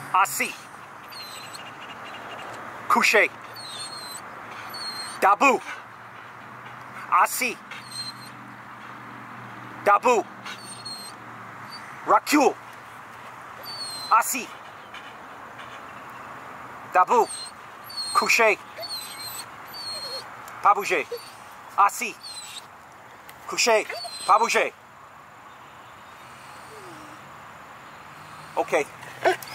assis, couché, debout, assis, debout, recule, assis, debout, couché, pas bouger, assis, couché, pas bouger. Okay.